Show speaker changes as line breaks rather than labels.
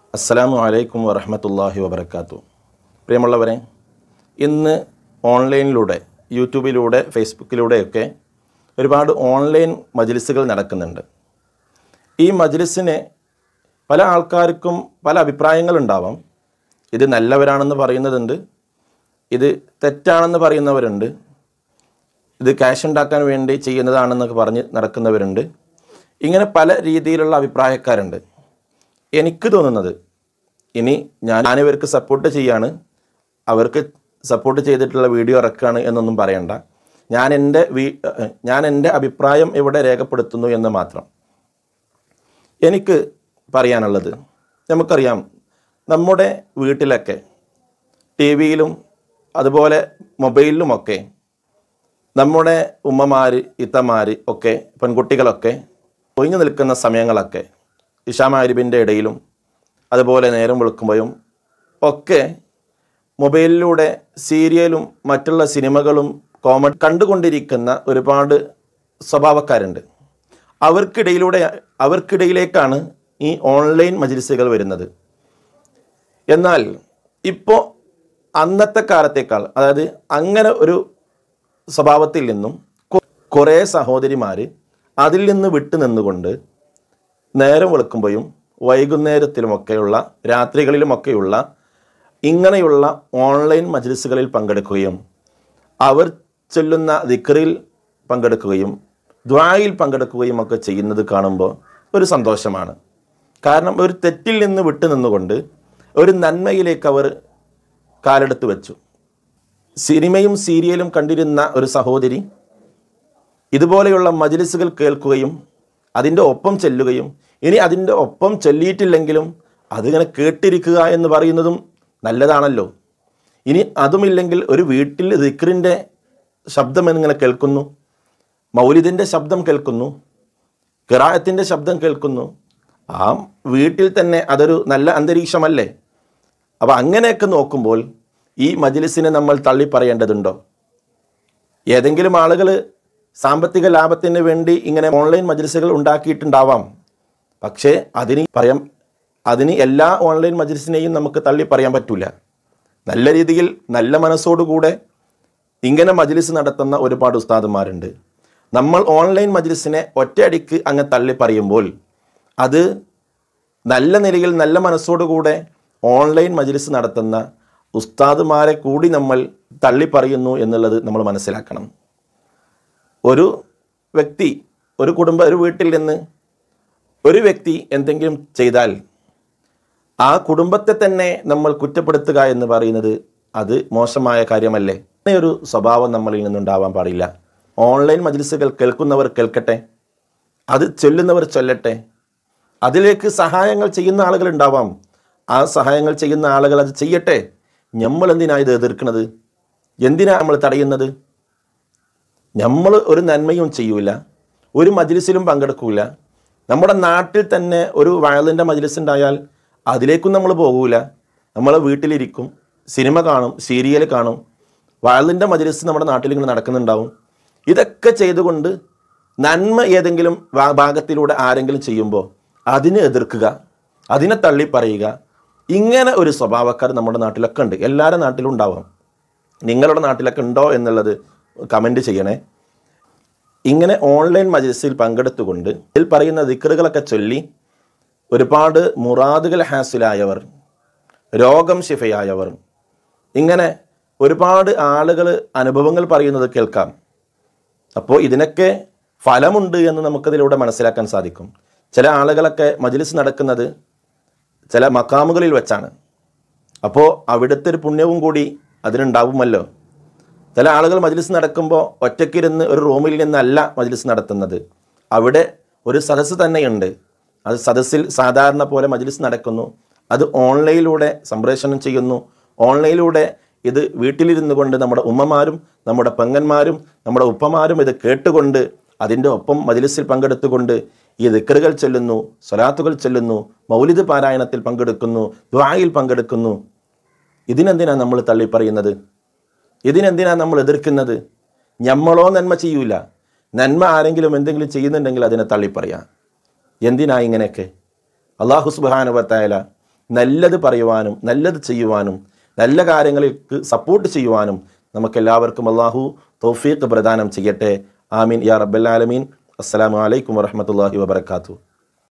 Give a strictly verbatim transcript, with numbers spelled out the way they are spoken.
അസ്സലാമു അലൈക്കും വറഹ്മത്തുള്ളാഹി വബറകാതുഹു. പ്രിയമുള്ളവരെ, ഇന്ന് ഓൺലൈനിലൂടെ യൂട്യൂബിലൂടെ ഫേസ്ബുക്കിലൂടെയൊക്കെ ഒരുപാട് ഓൺലൈൻ മജ്‌ലിസുകൾ നടക്കുന്നുണ്ട്. ഈ മജ്‌ലിസിനെ പല ആൾക്കാർക്കും പല അഭിപ്രായങ്ങളുണ്ടാവാം. ഇത് നല്ലവരാണെന്ന് പറയുന്നതുണ്ട്, ഇത് തെറ്റാണെന്ന് പറയുന്നവരുണ്ട്, ഇത് ക്യാഷ് ഉണ്ടാക്കാൻ വേണ്ടി ചെയ്യുന്നതാണെന്നൊക്കെ പറഞ്ഞ് നടക്കുന്നവരുണ്ട്. ഇങ്ങനെ പല രീതിയിലുള്ള അഭിപ്രായക്കാരുണ്ട്. എനിക്ക് തോന്നുന്നത്, ഇനി ഞാൻ ഞാനിവർക്ക് സപ്പോർട്ട് ചെയ്യാണ്, അവർക്ക് സപ്പോർട്ട് ചെയ്തിട്ടുള്ള വീഡിയോ ഇറക്കുകയാണ് എന്നൊന്നും പറയണ്ട. ഞാൻ എൻ്റെ വീ ഞാൻ എൻ്റെ അഭിപ്രായം ഇവിടെ രേഖപ്പെടുത്തുന്നു എന്ന് മാത്രം. എനിക്ക് പറയാനുള്ളത്, നമുക്കറിയാം, നമ്മുടെ വീട്ടിലൊക്കെ ടി വിയിലും അതുപോലെ മൊബൈലിലുമൊക്കെ നമ്മുടെ ഉമ്മമാർ, ഇത്തമാർ ഒക്കെ, പെൺകുട്ടികളൊക്കെ ഒഴിഞ്ഞു നിൽക്കുന്ന സമയങ്ങളൊക്കെ ഇശാ മഗ്‌രിബിൻ്റെ ഇടയിലും അതുപോലെ നേരം വെളുക്കുമ്പോഴും ഒക്കെ മൊബൈലിലൂടെ സീരിയലും മറ്റുള്ള സിനിമകളും കോമഡി കണ്ടുകൊണ്ടിരിക്കുന്ന ഒരുപാട് സ്വഭാവക്കാരുണ്ട്. അവർക്കിടയിലൂടെ അവർക്കിടയിലേക്കാണ് ഈ ഓൺലൈൻ മജ്‌ലിസുകൾ വരുന്നത്. എന്നാൽ ഇപ്പോൾ അന്നത്തെ കാലത്തേക്കാൾ, അതായത് അങ്ങനെ ഒരു സ്വഭാവത്തിൽ നിന്നും കുറേ സഹോദരിമാർ അതിൽ നിന്ന് വിട്ടു നിന്നുകൊണ്ട് നേരം വെളുക്കുമ്പോഴും വൈകുന്നേരത്തിലുമൊക്കെയുള്ള രാത്രികളിലുമൊക്കെയുള്ള ഇങ്ങനെയുള്ള ഓൺലൈൻ മജ്‌ലിസുകളിൽ പങ്കെടുക്കുകയും അവർ ചൊല്ലുന്ന ദിക്റിൽ പങ്കെടുക്കുകയും ദുആയിൽ പങ്കെടുക്കുകയും ഒക്കെ ചെയ്യുന്നത് കാണുമ്പോൾ ഒരു സന്തോഷമാണ്. കാരണം ഒരു തെറ്റിൽ നിന്ന് വിട്ടു നിന്നുകൊണ്ട് ഒരു നന്മയിലേക്ക് അവർ കാലെടുത്ത് വെച്ചു. സിനിമയും സീരിയലും കണ്ടിരുന്ന ഒരു സഹോദരി ഇതുപോലെയുള്ള മജ്‌ലിസുകൾ കേൾക്കുകയും അതിൻ്റെ ഒപ്പം ചെല്ലുകയും, ഇനി അതിൻ്റെ ഒപ്പം ചൊല്ലിയിട്ടില്ലെങ്കിലും അതിങ്ങനെ കേട്ടിരിക്കുക എന്ന് പറയുന്നതും നല്ലതാണല്ലോ. ഇനി അതുമില്ലെങ്കിൽ ഒരു വീട്ടിൽ ദിക്റിൻ്റെ ശബ്ദം എന്നിങ്ങനെ കേൾക്കുന്നു, മൗലിദിൻ്റെ ശബ്ദം കേൾക്കുന്നു, ഖിറാഅത്തിൻ്റെ ശബ്ദം കേൾക്കുന്നു. ആ വീട്ടിൽ തന്നെ അതൊരു നല്ല അന്തരീക്ഷമല്ലേ? അപ്പോൾ അങ്ങനെയൊക്കെ നോക്കുമ്പോൾ ഈ മജ്‌ലിസിനെ നമ്മൾ തള്ളി പറയേണ്ടതുണ്ടോ? ഏതെങ്കിലും ആളുകൾ സാമ്പത്തിക ലാഭത്തിന് വേണ്ടി ഇങ്ങനെ ഓൺലൈൻ മജ്‌ലിസുകൾ ഉണ്ടാക്കിയിട്ടുണ്ടാവാം. പക്ഷേ അതിന് പറയാം അതിന് എല്ലാ ഓൺലൈൻ മജ്‌ലിസിനെയും നമുക്ക് തള്ളി പറയാൻ പറ്റില്ല. നല്ല രീതിയിൽ നല്ല മനസ്സോടുകൂടെ ഇങ്ങനെ മജ്‌ലിസ് നടത്തുന്ന ഒരുപാട് ഉസ്താദുമാരുണ്ട്. നമ്മൾ ഓൺലൈൻ മജ്‌ലിസിനെ ഒറ്റയടിക്ക് അങ്ങ് തള്ളി പറയുമ്പോൾ അത് നല്ല നിലയിൽ നല്ല മനസ്സോടുകൂടെ ഓൺലൈൻ മജ്‌ലിസ് നടത്തുന്ന ഉസ്താദുമാരെ കൂടി നമ്മൾ തള്ളി പറയുന്നു എന്നുള്ളത് നമ്മൾ മനസ്സിലാക്കണം. ഒരു വ്യക്തി, ഒരു കുടുംബ ഒരു വീട്ടിൽ നിന്ന് ഒരു വ്യക്തി എന്തെങ്കിലും ചെയ്താൽ ആ കുടുംബത്തെ തന്നെ നമ്മൾ കുറ്റപ്പെടുത്തുക എന്ന് പറയുന്നത് അത് മോശമായ കാര്യമല്ലേ? ഒരു സ്വഭാവം നമ്മളിൽ നിന്നുണ്ടാവാൻ പാടില്ല. ഓൺലൈൻ മജ്‌ലിസുകൾ കേൾക്കുന്നവർ കേൾക്കട്ടെ, അത് ചൊല്ലുന്നവർ ചൊല്ലട്ടെ. അതിലേക്ക് സഹായങ്ങൾ ചെയ്യുന്ന ആളുകൾ ഉണ്ടാവാം, ആ സഹായങ്ങൾ ചെയ്യുന്ന ആളുകൾ അത് ചെയ്യട്ടെ. നമ്മൾ എന്തിനാണ് ഇത് എതിർക്കുന്നത്? എന്തിനാണ് നമ്മൾ തടയുന്നത്? നമ്മൾ ഒരു നന്മയും ചെയ്യൂല, ഒരു മജ്‌ലിസിലും പങ്കെടുക്കൂല. നമ്മുടെ നാട്ടിൽ തന്നെ ഒരു വയലിൻ്റെ മജ്‌ലിസ് ഉണ്ടായാൽ അതിലേക്കും നമ്മൾ പോകൂല. നമ്മൾ വീട്ടിലിരിക്കും, സിനിമ കാണും, സീരിയൽ കാണും. വയലിൻ്റെ മജ്‌ലിസ് നമ്മുടെ നാട്ടിൽ ഇങ്ങനെ നടക്കുന്നുണ്ടാവും. ഇതൊക്കെ ചെയ്തുകൊണ്ട് നന്മ ഏതെങ്കിലും ഭാഗത്തിലൂടെ ആരെങ്കിലും ചെയ്യുമ്പോൾ അതിനെ എതിർക്കുക, അതിനെ തള്ളി പറയുക, ഇങ്ങനെ ഒരു സ്വഭാവക്കാർ നമ്മുടെ നാട്ടിലൊക്കെ ഉണ്ട്. എല്ലാവരുടെ നാട്ടിലും ഉണ്ടാവാം. നിങ്ങളുടെ നാട്ടിലൊക്കെ ഉണ്ടോ എന്നുള്ളത് കമൻറ്റ് ചെയ്യണേ. ഇങ്ങനെ ഓൺലൈൻ മജ്‌ലിസിൽ പങ്കെടുത്തുകൊണ്ട് ഇതിൽ പറയുന്ന ദിക്റുകളൊക്കെ ചൊല്ലി ഒരുപാട് മുറാദുകൾ ഹാസിലായവർ, രോഗം ശിഫയായവർ, ഇങ്ങനെ ഒരുപാട് ആളുകൾ അനുഭവങ്ങൾ പറയുന്നത് കേൾക്കാം. അപ്പോൾ ഇതിനൊക്കെ ഫലമുണ്ട് എന്ന് നമുക്കതിലൂടെ മനസ്സിലാക്കാൻ സാധിക്കും. ചില ആളുകളൊക്കെ മജ്‌ലിസ് നടക്കുന്നത് ചില മക്കാമുകളിൽ വെച്ചാണ്. അപ്പോൾ അവിടുത്തെ ഒരു പുണ്യവും കൂടി അതിനുണ്ടാവുമല്ലോ. ചില ആളുകൾ മജ്‌ലിസ് നടക്കുമ്പോൾ ഒറ്റയ്ക്കിരുന്ന് ഒരു റൂമിൽ നിന്നല്ല മജ്‌ലിസ് നടത്തുന്നത്. അവിടെ ഒരു സദസ്സ് തന്നെയുണ്ട്. അത് സദസ്സിൽ സാധാരണ പോലെ മജ്‌ലിസ് നടക്കുന്നു. അത് ഓൺലൈനിലൂടെ സംപ്രേഷണം ചെയ്യുന്നു. ഓൺലൈനിലൂടെ ഇത് വീട്ടിലിരുന്നു കൊണ്ട് നമ്മുടെ ഉമ്മമാരും നമ്മുടെ പെങ്ങന്മാരും നമ്മുടെ ഉപ്പമാരും ഇത് കേട്ടുകൊണ്ട് അതിൻ്റെ ഒപ്പം മജ്‌ലിസിൽ പങ്കെടുത്തുകൊണ്ട് ഈ ദിക്റുകൾ ചൊല്ലുന്നു, സ്വലാത്തുകൾ ചൊല്ലുന്നു, മൗലിദ് പാരായണത്തിൽ പങ്കെടുക്കുന്നു, ദുആയിൽ പങ്കെടുക്കുന്നു. ഇതിനെന്തിനാണ് നമ്മൾ തള്ളി പറയുന്നത്? ഇതിനെന്തിനാണ് നമ്മൾ എതിർക്കുന്നത്? നമ്മളോ നന്മ ചെയ്യൂല, നന്മ ആരെങ്കിലും എന്തെങ്കിലും ചെയ്യുന്നുണ്ടെങ്കിൽ അതിനെ തള്ളിപ്പറയാം. എന്തിനാ ഇങ്ങനെയൊക്കെ? അല്ലാഹു സുബ്ഹാനഹു വ തആല നല്ലത് പറയുവാനും നല്ലത് ചെയ്യുവാനും നല്ല കാര്യങ്ങൾക്ക് സപ്പോർട്ട് ചെയ്യുവാനും നമുക്കെല്ലാവർക്കും അള്ളാഹു തൗഫീഖ് പ്രദാനം ചെയ്യട്ടെ. ആമീൻ യാ റബ്ബൽ ആലമീൻ. അസ്സലാമു അലൈക്കും വറഹ്മത്തുള്ളാഹി വബറകാതുഹു.